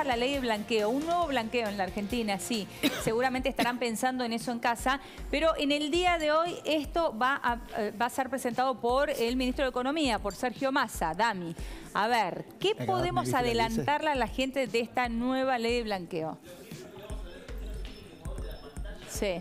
nueva la ley de blanqueo, un nuevo blanqueo en la Argentina, sí. Seguramente estarán pensando en eso en casa, pero en el día de hoy esto va a ser presentado por el ministro de Economía, por Sergio Massa, Dami. A ver, ¿qué podemos adelantarle a la gente de esta nueva ley de blanqueo? Sí.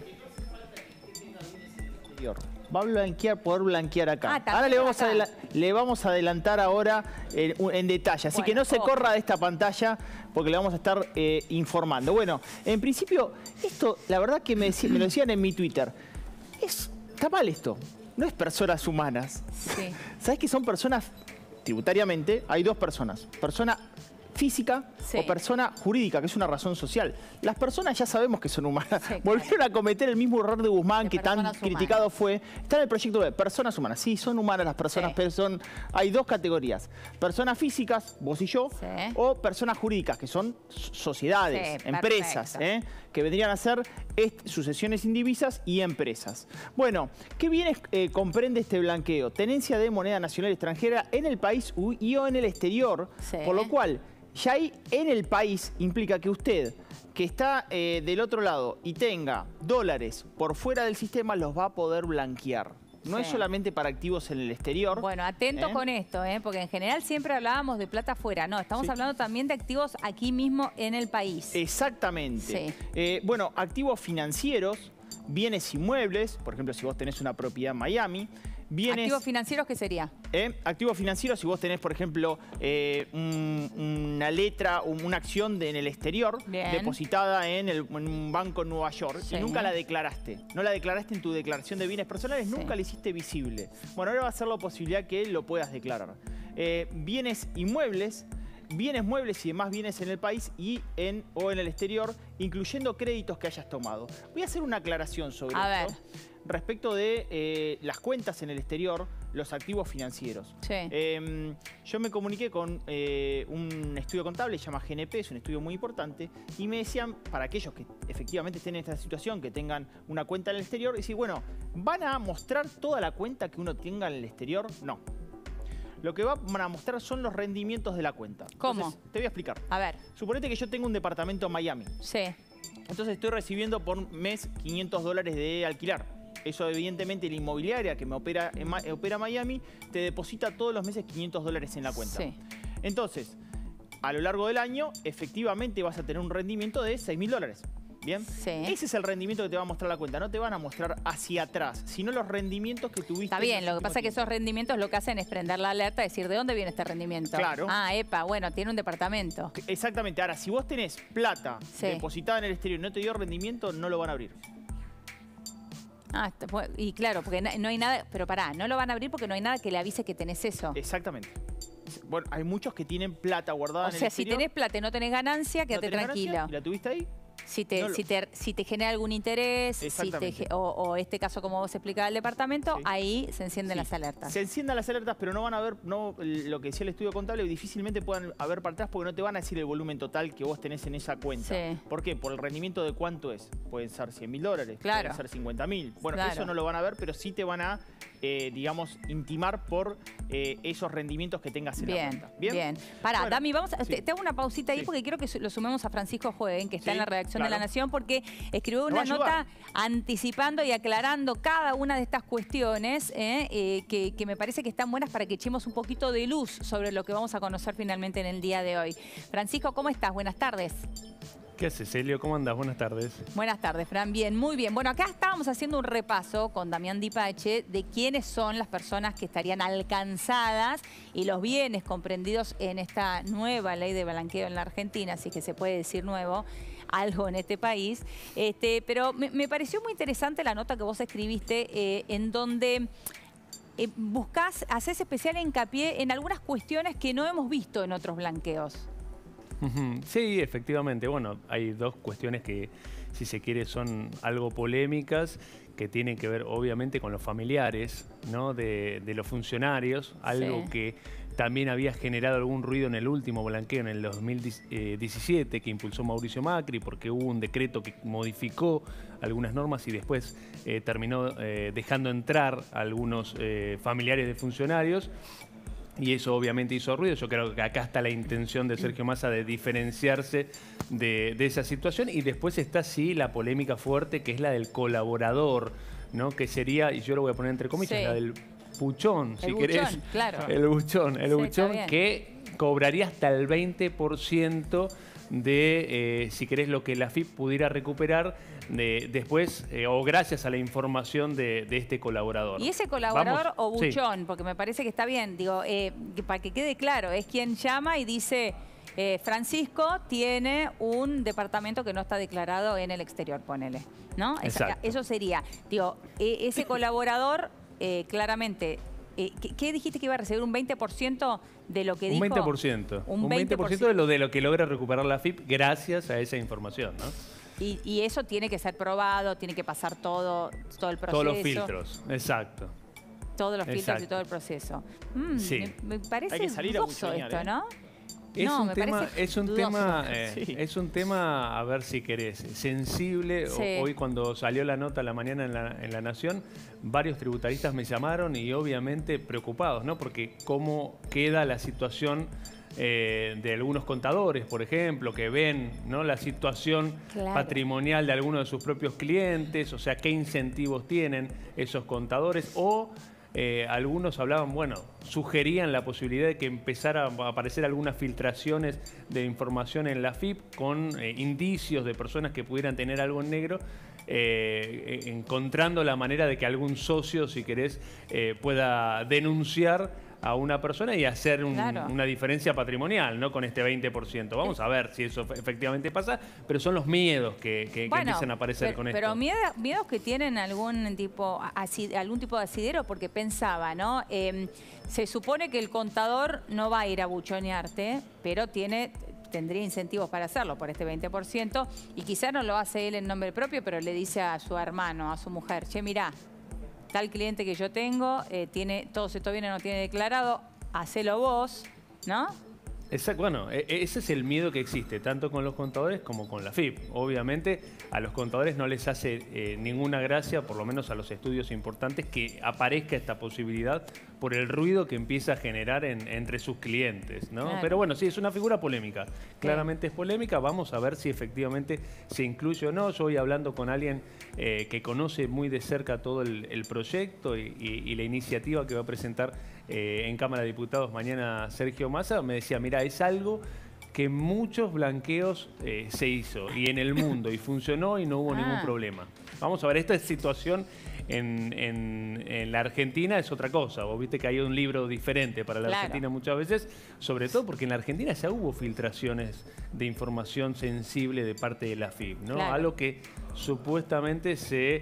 Va a blanquear, poder blanquear acá. Ah, ahora le vamos a adelantar ahora en detalle. Así que no se corra de esta pantalla porque le vamos a estar informando. Bueno, en principio, esto, la verdad que me lo decían en mi Twitter. Está mal esto. No es personas humanas. Sí. ¿Sabes que son personas, tributariamente, hay dos personas? Persona física o persona jurídica, que es una razón social. Las personas ya sabemos que son humanas. Sí, volvieron a cometer el mismo error de Guzmán, que tan criticado fue. Está en el proyecto de personas humanas. Sí, son humanas las personas, pero hay dos categorías. Personas físicas, vos y yo, o personas jurídicas, que son sociedades, empresas, que vendrían a ser sucesiones indivisas y empresas. Bueno, ¿qué bienes comprende este blanqueo? Tenencia de moneda nacional extranjera en el país y o en el exterior, por lo cual ya ahí en el país implica que usted, que está del otro lado y tenga dólares por fuera del sistema, los va a poder blanquear. No es solamente para activos en el exterior. Bueno, atento con esto, porque en general siempre hablábamos de plata afuera. No, estamos hablando también de activos aquí mismo en el país. Exactamente. Bueno, activos financieros, bienes inmuebles, por ejemplo, si vos tenés una propiedad en Miami. ¿Activos financieros qué sería? Activos financieros, si vos tenés, por ejemplo, una letra, una acción en el exterior, depositada en un banco en Nueva York, y nunca la declaraste. No la declaraste en tu declaración de bienes personales, nunca la hiciste visible. Bueno, ahora va a ser la posibilidad que lo puedas declarar. Bienes inmuebles, bienes muebles y demás bienes en el país o en el exterior, incluyendo créditos que hayas tomado. Voy a hacer una aclaración sobre esto. Respecto de las cuentas en el exterior, los activos financieros. Yo me comuniqué con un estudio contable, se llama GNP, es un estudio muy importante, y me decían, para aquellos que efectivamente estén en esta situación, que tengan una cuenta en el exterior, decir, bueno, ¿van a mostrar toda la cuenta que uno tenga en el exterior? No. Lo que van a mostrar son los rendimientos de la cuenta. ¿Cómo? Entonces, te voy a explicar. A ver. Suponete que yo tengo un departamento en Miami. Entonces estoy recibiendo por mes $500 de alquiler. Eso evidentemente la inmobiliaria que me opera Miami te deposita todos los meses $500 en la cuenta. Entonces, a lo largo del año, efectivamente vas a tener un rendimiento de $6.000. ¿Bien? Ese es el rendimiento que te va a mostrar la cuenta. No te van a mostrar hacia atrás, sino los rendimientos que tuviste. Está bien, lo que pasa es que esos rendimientos lo que hacen es prender la alerta, decir, ¿de dónde viene este rendimiento? Claro. Ah, epa, bueno, tiene un departamento. Exactamente. Ahora, si vos tenés plata depositada en el exterior y no te dio rendimiento, no lo van a abrir. Ah, y claro, porque no hay nada, pero pará, no lo van a abrir porque no hay nada que le avise que tenés eso. Exactamente. Bueno, hay muchos que tienen plata guardada en el exterior. O sea, si tenés plata y no tenés ganancia, quédate tranquilo. ¿Y la tuviste ahí? Si te genera algún interés, o este caso como vos explicabas el departamento, ahí se encienden las alertas. Se encienden las alertas, pero no van a ver, lo que decía el estudio contable, difícilmente puedan haber para atrás porque no te van a decir el volumen total que vos tenés en esa cuenta. ¿Por qué? Por el rendimiento de cuánto es. Pueden ser $100.000, pueden ser $50.000. Bueno, eso no lo van a ver, pero sí te van a, digamos, intimar por esos rendimientos que tengas en la cuenta. Bien. Pará, Dami, te hago una pausita ahí porque quiero que lo sumemos a Francisco Jueguen, que está en la redacción de La Nación, porque escribió una nota anticipando y aclarando cada una de estas cuestiones que me parece que están buenas para que echemos un poquito de luz sobre lo que vamos a conocer finalmente en el día de hoy. Francisco, ¿cómo estás? Buenas tardes. ¿Qué haces, Celio? ¿Cómo andás? Buenas tardes. Buenas tardes, Fran. Bien, muy bien. Bueno, acá estábamos haciendo un repaso con Damián Dipache de quiénes son las personas que estarían alcanzadas y los bienes comprendidos en esta nueva ley de blanqueo en la Argentina, así que se puede decir nuevo, algo en este país. Pero me pareció muy interesante la nota que vos escribiste en donde haces especial hincapié en algunas cuestiones que no hemos visto en otros blanqueos. Sí, efectivamente. Bueno, hay dos cuestiones que, si se quiere, son algo polémicas, que tienen que ver obviamente con los familiares, ¿no? de los funcionarios, algo que también había generado algún ruido en el último blanqueo, en el 2017, que impulsó Mauricio Macri, porque hubo un decreto que modificó algunas normas y después terminó dejando entrar a algunos familiares de funcionarios. Y eso obviamente hizo ruido. Yo creo que acá está la intención de Sergio Massa de diferenciarse de esa situación. Y después está, sí, la polémica fuerte, que es la del colaborador, ¿no? Que sería, y yo lo voy a poner entre comillas, la del buchón, si querés. Claro. El buchón que cobraría hasta el 20% de, si querés, lo que la AFIP pudiera recuperar después o gracias a la información de este colaborador. ¿Y ese colaborador o buchón? Sí. Porque me parece que está bien, digo, para que quede claro, es quien llama y dice, Francisco tiene un departamento que no está declarado en el exterior, ponele, ¿no? Eso sería, digo, ese colaborador claramente... ¿Qué dijiste que iba a recibir? ¿Un 20% de lo que dijo? Un 20%. Un 20% de lo que logra recuperar la AFIP gracias a esa información, ¿no? Y eso tiene que ser probado, tiene que pasar todo el proceso. Todos los filtros, exacto. Todos los filtros y todo el proceso. Sí. Me parece hay que salir dudoso a buchonear, esto, ¿no? Es un tema, a ver si querés, sensible. Sí. Hoy cuando salió la nota a la mañana en La Nación, varios tributaristas me llamaron y obviamente preocupados, ¿no? Porque cómo queda la situación de algunos contadores, por ejemplo, que ven, ¿no?, la situación patrimonial de algunos de sus propios clientes, o sea, qué incentivos tienen esos contadores, o algunos hablaban, bueno, sugerían la posibilidad de que empezara a aparecer algunas filtraciones de información en la AFIP con indicios de personas que pudieran tener algo en negro, encontrando la manera de que algún socio, si querés, pueda denunciar a una persona y hacer una diferencia patrimonial, ¿no?, con este 20%. Vamos a ver si eso efectivamente pasa, pero son los miedos que empiezan a aparecer con esto. Pero miedos que tienen algún tipo de asidero, porque pensaba, ¿no? Se supone que el contador no va a ir a buchonearte, pero tendría incentivos para hacerlo por este 20%, y quizás no lo hace él en nombre propio, pero le dice a su hermano, a su mujer, che, mirá, tal cliente que yo tengo, todo esto viene, no tiene declarado, hacelo vos, ¿no? Exacto, bueno, ese es el miedo que existe, tanto con los contadores como con la AFIP. Obviamente a los contadores no les hace ninguna gracia, por lo menos a los estudios importantes, que aparezca esta posibilidad por el ruido que empieza a generar entre sus clientes, ¿no? Claro. Pero bueno, sí, es una figura polémica. Claramente es polémica. Vamos a ver si efectivamente se incluye o no. Yo voy hablando con alguien que conoce muy de cerca todo el proyecto y la iniciativa que va a presentar en Cámara de Diputados mañana Sergio Massa. Me decía, mira, es algo que muchos blanqueos se hizo y en el mundo y funcionó y no hubo ningún problema. Vamos a ver, esta situación en la Argentina es otra cosa. Vos viste que hay un libro diferente para la Argentina muchas veces, sobre todo porque en la Argentina ya hubo filtraciones de información sensible de parte de la AFIP, ¿no? Algo que supuestamente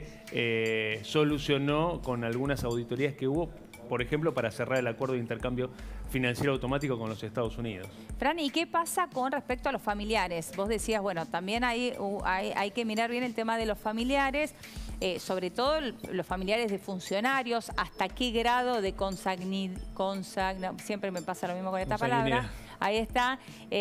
se solucionó con algunas auditorías que hubo, por ejemplo, para cerrar el acuerdo de intercambio financiero automático con los Estados Unidos. Fran, ¿y qué pasa con respecto a los familiares? Vos decías, bueno, también hay que mirar bien el tema de los familiares, sobre todo los familiares de funcionarios, hasta qué grado de siempre me pasa lo mismo con esta palabra, ahí está,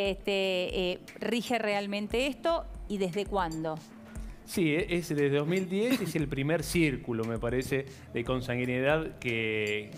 rige realmente esto y desde cuándo. Sí, es desde 2010, es el primer círculo, me parece, de consanguinidad que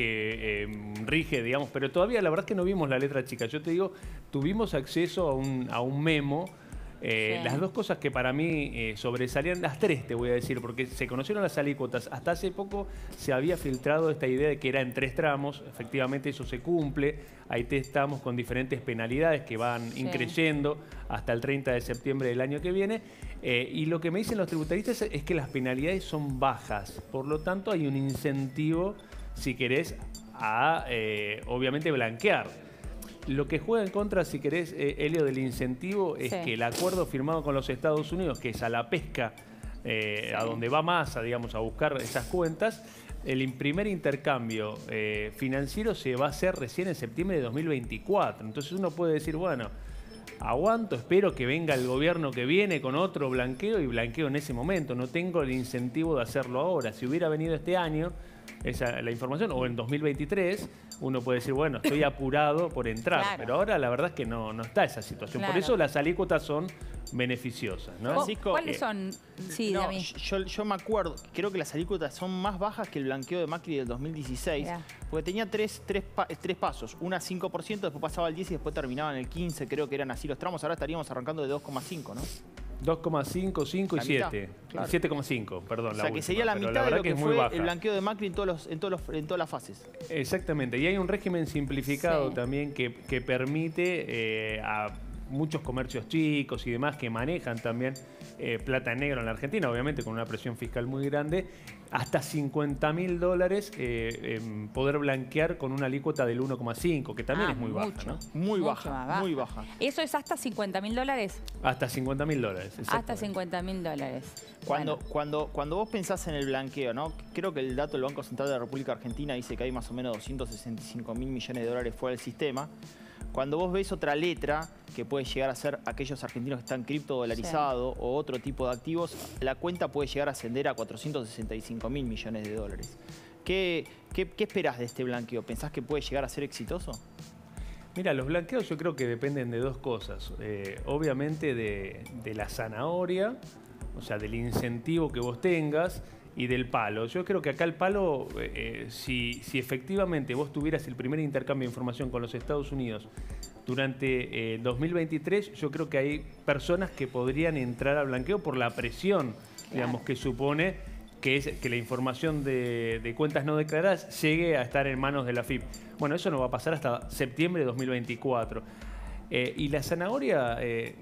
rige, digamos, pero todavía la verdad es que no vimos la letra chica. Yo te digo, tuvimos acceso a un memo. Las dos cosas que para mí sobresalían, las tres te voy a decir, porque se conocieron las alícuotas. Hasta hace poco se había filtrado esta idea de que era en 3 tramos. Efectivamente eso se cumple. Ahí estamos con diferentes penalidades que van increyendo hasta el 30 de septiembre del año que viene. Y lo que me dicen los tributaristas es que las penalidades son bajas. Por lo tanto hay un incentivo, si querés, a obviamente blanquear. Lo que juega en contra, si querés, Elio, del incentivo es que el acuerdo firmado con los Estados Unidos, que es a la pesca, a donde va Massa, digamos, a buscar esas cuentas, el primer intercambio financiero se va a hacer recién en septiembre de 2024. Entonces uno puede decir, bueno, aguanto, espero que venga el gobierno que viene con otro blanqueo y blanqueo en ese momento. No tengo el incentivo de hacerlo ahora. Si hubiera venido este año la información, o en 2023, uno puede decir, bueno, estoy apurado por entrar. Pero ahora la verdad es que no está esa situación. Por eso las alícuotas son beneficiosas, ¿no? Francisco, ¿cuáles son? Sí, no, Dami. yo me acuerdo, creo que las alícuotas son más bajas que el blanqueo de Macri del 2016, porque tenía tres pasos, una 5%, después pasaba al 10 y después terminaba en el 15, creo que eran así los tramos, ahora estaríamos arrancando de 2,5, ¿no? 2,5, 5 y 7. Claro. 7,5, perdón. O sea, que sería la mitad de lo que fue el blanqueo de Macri en todas las fases. Exactamente. Y hay un régimen simplificado también que permite a muchos comercios chicos y demás que manejan también plata en negro en la Argentina, obviamente con una presión fiscal muy grande, hasta $50,000 poder blanquear con una alícuota del 1,5, que también es muy baja, ¿no? Muy baja, muy baja. ¿Eso es hasta $50,000? Hasta $50,000. Hasta $50,000. Cuando vos pensás en el blanqueo, ¿no? Creo que el dato del Banco Central de la República Argentina dice que hay más o menos 265.000 millones de dólares fuera del sistema. Cuando vos ves otra letra, que puede llegar a ser aquellos argentinos que están criptodolarizados o otro tipo de activos, la cuenta puede llegar a ascender a 465.000 millones de dólares. ¿Qué esperás de este blanqueo? ¿Pensás que puede llegar a ser exitoso? Mira, los blanqueos yo creo que dependen de dos cosas. Obviamente de la zanahoria, o sea, del incentivo que vos tengas, y del palo. Yo creo que acá el palo, si efectivamente vos tuvieras el primer intercambio de información con los Estados Unidos durante 2023, yo creo que hay personas que podrían entrar al blanqueo por la presión, digamos, que supone que la información de cuentas no declaradas llegue a estar en manos de la AFIP. Bueno, eso no va a pasar hasta septiembre de 2024. Y la zanahoria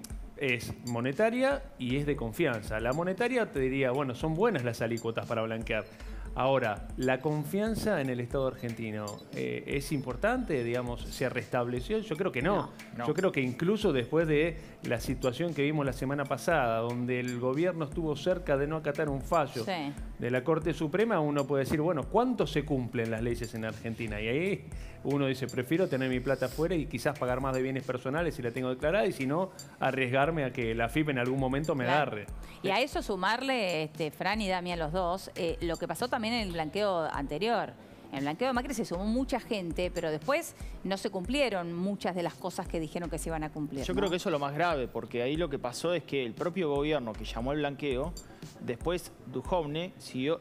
es monetaria y es de confianza. La monetaria te diría, bueno, son buenas las alícuotas para blanquear. Ahora, la confianza en el Estado argentino es importante, digamos, ¿se restableció? Yo creo que no. Yo creo que incluso después de la situación que vimos la semana pasada, donde el gobierno estuvo cerca de no acatar un fallo de la Corte Suprema, uno puede decir, bueno, ¿cuánto se cumplen las leyes en Argentina? Y ahí uno dice, prefiero tener mi plata afuera y quizás pagar más de bienes personales si la tengo declarada, y si no, arriesgarme a que la AFIP en algún momento me agarre. Y a eso sumarle, Fran y Dami, a los dos, lo que pasó también en el blanqueo anterior. En el blanqueo de Macri se sumó mucha gente, pero después no se cumplieron muchas de las cosas que dijeron que se iban a cumplir. Yo creo que eso es lo más grave, porque ahí lo que pasó es que el propio gobierno que llamó al blanqueo, después Duhovne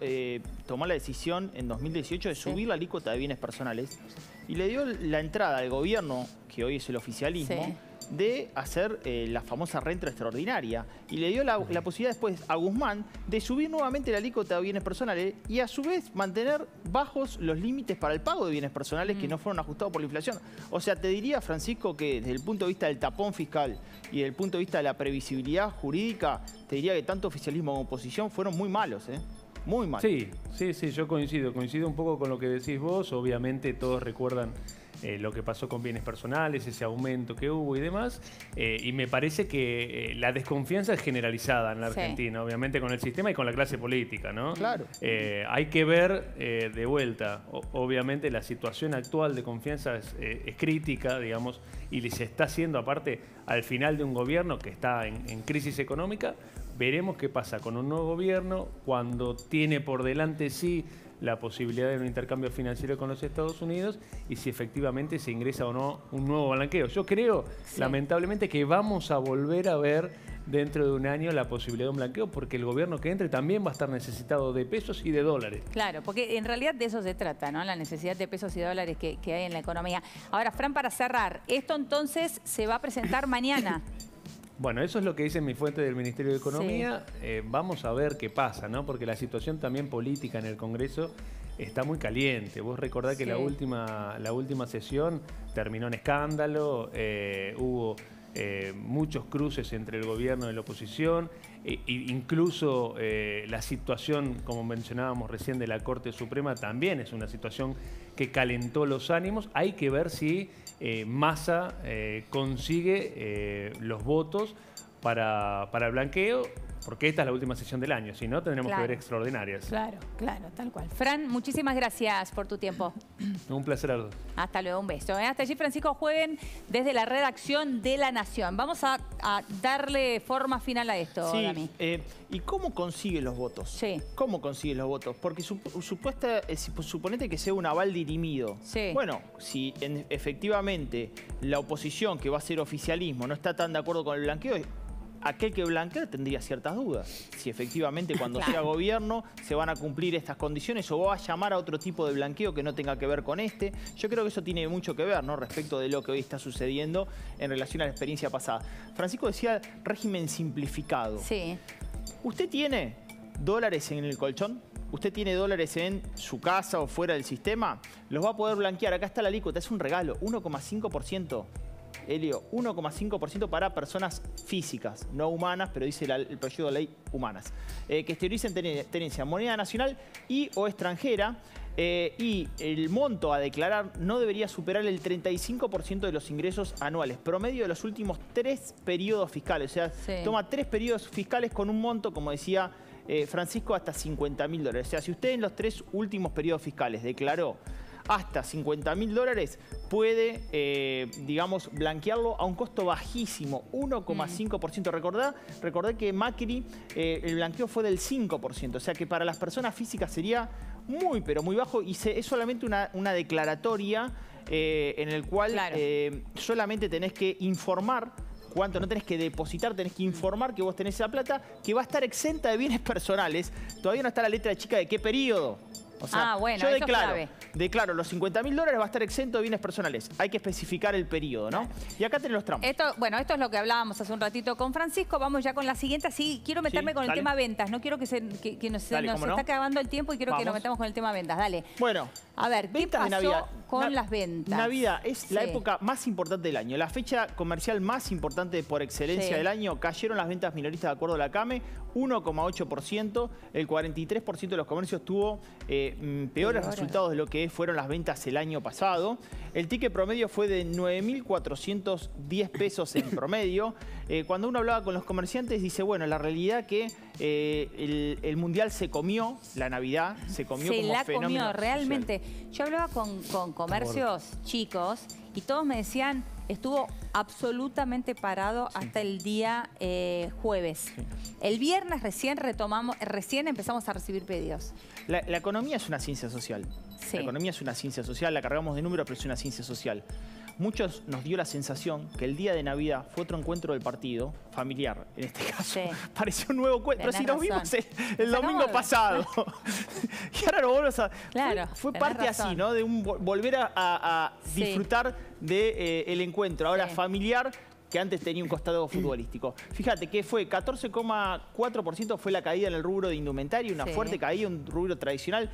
tomó la decisión en 2018 de subir la alícuota de bienes personales y le dio la entrada al gobierno, que hoy es el oficialismo, de hacer la famosa renta extraordinaria. Y le dio la posibilidad después a Guzmán de subir nuevamente la alícuota de bienes personales y a su vez mantener bajos los límites para el pago de bienes personales que no fueron ajustados por la inflación. O sea, te diría, Francisco, que desde el punto de vista del tapón fiscal y desde el punto de vista de la previsibilidad jurídica, te diría que tanto oficialismo como oposición fueron muy malos, muy malos. Sí, yo coincido un poco con lo que decís vos. Obviamente todos recuerdan lo que pasó con bienes personales, ese aumento que hubo y demás, y me parece que la desconfianza es generalizada en la Argentina, obviamente con el sistema y con la clase política, ¿no? Claro. Hay que ver de vuelta, obviamente la situación actual de confianza es crítica, digamos, y se está haciendo aparte al final de un gobierno que está en crisis económica. Veremos qué pasa con un nuevo gobierno cuando tiene por delante la posibilidad de un intercambio financiero con los Estados Unidos y si efectivamente se ingresa o no un nuevo blanqueo. Yo creo, lamentablemente, que vamos a volver a ver dentro de un año la posibilidad de un blanqueo, porque el gobierno que entre también va a estar necesitado de pesos y de dólares. Claro, porque en realidad de eso se trata, ¿no? La necesidad de pesos y dólares que hay en la economía. Ahora, Fran, para cerrar, esto entonces se va a presentar mañana. Bueno, eso es lo que dice mi fuente del Ministerio de Economía. Vamos a ver qué pasa, ¿no? Porque la situación también política en el Congreso está muy caliente. Vos recordás que la última sesión terminó en escándalo, hubo muchos cruces entre el gobierno y la oposición, incluso la situación, como mencionábamos recién, de la Corte Suprema también es una situación que calentó los ánimos. Hay que ver si Massa consigue los votos para el blanqueo, porque esta es la última sesión del año, si no tendremos que ver extraordinarias. Claro, tal cual. Fran, muchísimas gracias por tu tiempo. Un placer a todos. Hasta luego, un beso. Hasta allí, Francisco Jueguen, desde la redacción de La Nación. Vamos a darle forma final a esto, Dami. ¿Y cómo consigue los votos? ¿Cómo consigue los votos? Porque suponete que sea un aval dirimido. Bueno, si efectivamente la oposición, que va a ser oficialismo, no está tan de acuerdo con el blanqueo, aquel que blanquea tendría ciertas dudas. Si efectivamente cuando sea gobierno se van a cumplir estas condiciones o va a llamar a otro tipo de blanqueo que no tenga que ver con este. Yo creo que eso tiene mucho que ver, ¿no? Respecto de lo que hoy está sucediendo en relación a la experiencia pasada. Francisco decía régimen simplificado. Sí. ¿Usted tiene dólares en el colchón? ¿Usted tiene dólares en su casa o fuera del sistema? Los va a poder blanquear. Acá está la alícuota, es un regalo, 1,5%. Elio, 1,5% para personas físicas, no humanas, pero dice el proyecto de ley humanas, que exterioricen tenencia moneda nacional y o extranjera, y el monto a declarar no debería superar el 35% de los ingresos anuales, promedio de los últimos 3 periodos fiscales. O sea, toma 3 periodos fiscales con un monto, como decía Francisco, hasta $50.000. O sea, si usted en los 3 últimos periodos fiscales declaró hasta $50.000, puede, digamos, blanquearlo a un costo bajísimo, 1,5%. Recordé que Macri, el blanqueo fue del 5%, o sea que para las personas físicas sería muy, pero muy bajo, y es solamente una declaratoria en el cual solamente tenés que informar cuánto, no tenés que depositar, tenés que informar que vos tenés esa plata, que va a estar exenta de bienes personales. Todavía no está la letra chica de qué periodo. O sea, bueno, yo declaro los $50.000 va a estar exento de bienes personales. Hay que especificar el periodo, ¿no? Y acá tenés los tramos. Esto es lo que hablábamos hace un ratito con Francisco. Vamos ya con la siguiente. Así quiero meterme con el tema ventas. No quiero que nos está acabando el tiempo y quiero que nos metamos con el tema ventas. Dale. Bueno, a ver, ¿qué pasó de Navidad con las ventas? Navidad es la época más importante del año. La fecha comercial más importante por excelencia del año. Cayeron las ventas minoristas de acuerdo a la CAME, 1,8%. El 43% de los comercios tuvo peores resultados de lo que fueron las ventas el año pasado. El ticket promedio fue de 9.410 pesos en promedio. Cuando uno hablaba con los comerciantes, dice, bueno, la realidad que el Mundial se comió, la Navidad se comió como fenómeno. Se la comió, realmente. Yo hablaba con comercios chicos y todos me decían, estuvo absolutamente parado hasta el día jueves. Sí. El viernes recién empezamos a recibir pedidos. La economía es una ciencia social. Sí. La economía es una ciencia social, la cargamos de números, pero es una ciencia social. Muchos nos dio la sensación que el día de Navidad fue otro encuentro del partido, familiar en este caso. Sí. Pareció un nuevo cuento. Pero si nos vimos el domingo pasado. Y ahora lo volvemos a... Claro, fue parte así, ¿no? De volver a disfrutar del encuentro. Ahora familiar, que antes tenía un costado futbolístico. Fíjate que fue 14,4% fue la caída en el rubro de indumentaria, una fuerte caída, un rubro tradicional,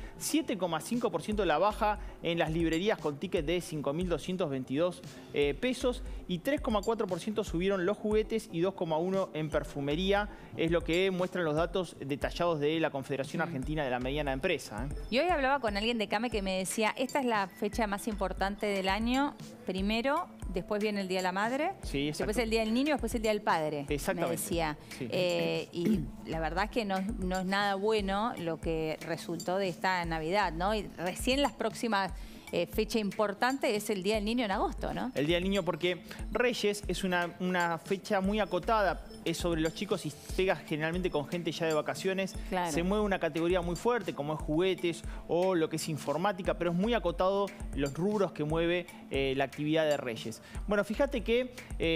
7,5% la baja en las librerías con ticket de 5.222 pesos y 3,4% subieron los juguetes y 2,1% en perfumería, es lo que muestran los datos detallados de la Confederación Argentina de la Mediana Empresa. Y hoy hablaba con alguien de CAME que me decía, esta es la fecha más importante del año, primero, después viene el Día de la Madre, después el Día del Niño, después el Día del Padre, me decía. Sí. Y la verdad es que no es nada bueno lo que resultó de esta Navidad, ¿no? Y recién las próximas fecha importante es el Día del Niño en agosto, ¿no? El Día del Niño porque Reyes es una fecha muy acotada, es sobre los chicos y pega generalmente con gente ya de vacaciones. Claro. Se mueve una categoría muy fuerte como es juguetes o lo que es informática, pero es muy acotado los rubros que mueve la actividad de Reyes. Bueno, fíjate que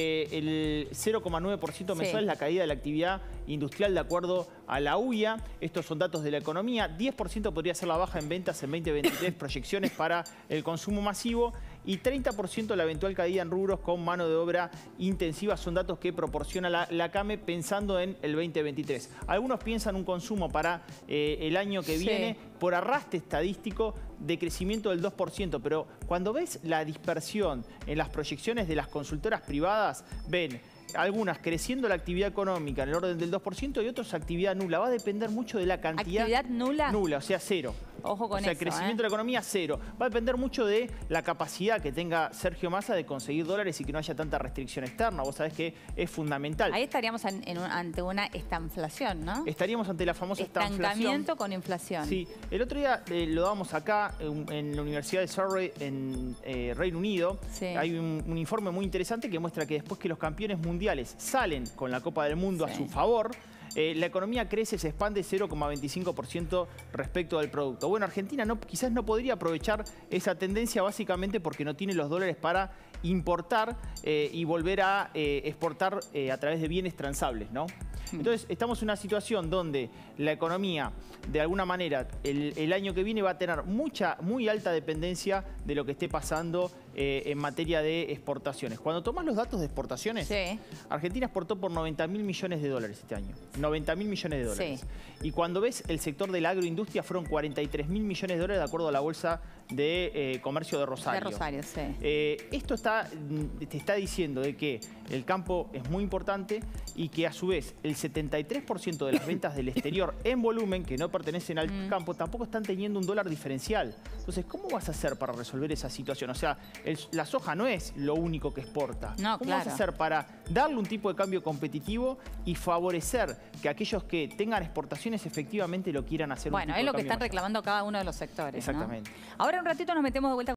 el 0,9% mensual es la caída de la actividad industrial de acuerdo a la UIA. Estos son datos de la economía. 10% podría ser la baja en ventas en 2023, proyecciones para el consumo masivo, y 30% la eventual caída en rubros con mano de obra intensiva. Son datos que proporciona la CAME pensando en el 2023. Algunos piensan un consumo para el año que viene por arrastre estadístico de crecimiento del 2%, pero cuando ves la dispersión en las proyecciones de las consultoras privadas, ven algunas creciendo la actividad económica en el orden del 2% y otras actividad nula. Va a depender mucho de la cantidad. ¿Actividad nula? Nula, o sea, cero. Ojo con eso. O sea, crecimiento de la economía, cero. Va a depender mucho de la capacidad que tenga Sergio Massa de conseguir dólares y que no haya tanta restricción externa. Vos sabés que es fundamental. Ahí estaríamos ante una estanflación, ¿no? Estaríamos ante la famosa estanflación. Estancamiento con inflación. Sí. El otro día lo damos acá en la Universidad de Surrey, en Reino Unido. Sí. Hay un informe muy interesante que muestra que después que los campeones mundiales salen con la Copa del Mundo a su favor, la economía crece, se expande 0,25% respecto al producto. Bueno, Argentina quizás no podría aprovechar esa tendencia básicamente porque no tiene los dólares para importar y volver a exportar a través de bienes transables, ¿no? Entonces, estamos en una situación donde la economía, de alguna manera, el año que viene va a tener muy alta dependencia de lo que esté pasando en materia de exportaciones. Cuando tomás los datos de exportaciones, sí, Argentina exportó por 90.000 millones de dólares este año. 90.000 millones de dólares. Sí. Y cuando ves el sector de la agroindustria, fueron 43.000 millones de dólares de acuerdo a la Bolsa de Comercio de Rosario. De Rosario, sí. Esto te está diciendo de que el campo es muy importante y que a su vez el 73% de las ventas del exterior en volumen, que no pertenecen al campo, tampoco están teniendo un dólar diferencial. Entonces, ¿cómo vas a hacer para resolver esa situación? O sea, la soja no es lo único que exporta. No, ¿Cómo claro. vas a hacer para darle un tipo de cambio competitivo y favorecer que aquellos que tengan exportaciones efectivamente lo quieran hacer? Bueno, es lo que están reclamando cada uno de los sectores. Exactamente. ¿No? Ahora en un ratito nos metemos de vuelta